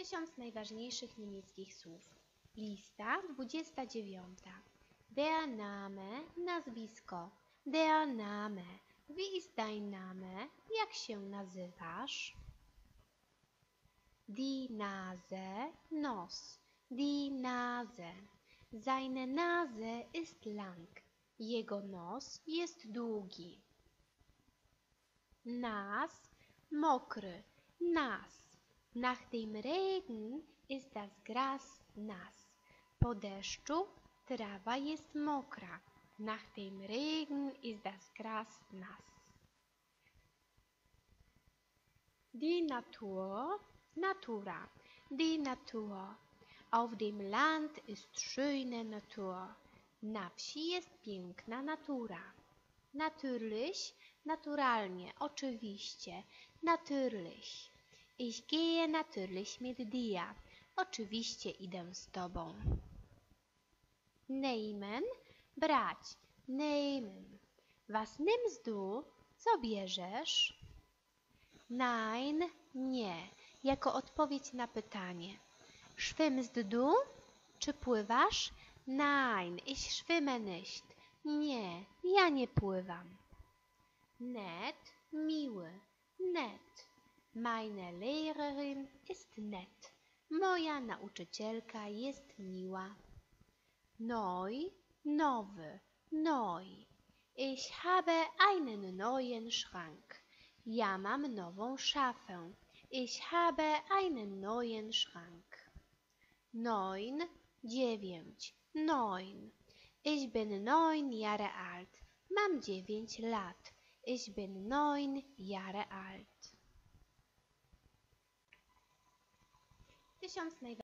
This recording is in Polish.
1000 najważniejszych niemieckich słów. Lista 29. Der Name, nazwisko. Der Name. Wie ist dein Name? Jak się nazywasz? Die Nase, nos. Die Nase. Seine Nase ist lang. Jego nos jest długi. Nass, mokry. Nass. Nach dem Regen ist das Gras nass. Po deszczu trawa jest mokra. Nach dem Regen ist das Gras nass. Die Natur, Natura. Die Natur. Auf dem Land ist schöne Natur. Na wsi jest piękna natura. Natürlich, naturalnie, oczywiście. Natürlich. Ich gehe natürlich mit dir. Oczywiście idę z tobą. Nehmen, brać. Nehmen. Was nimmst du? Co bierzesz? Nein, nie. Jako odpowiedź na pytanie. Schwimmst du? Czy pływasz? Nein, ich schwimme nicht. Nie, ja nie pływam. Nett, miły. Nett. Meine Lehrerin ist nett. Moja nauczycielka jest miła. Neu, nowy. Neu. Ich habe einen neuen Schrank. Ja mam nową szafę. Ich habe einen neuen Schrank. 9, 9. 9. Ich bin 9 Jahre alt. Mam 9 lat. Ich bin 9 Jahre alt. 1000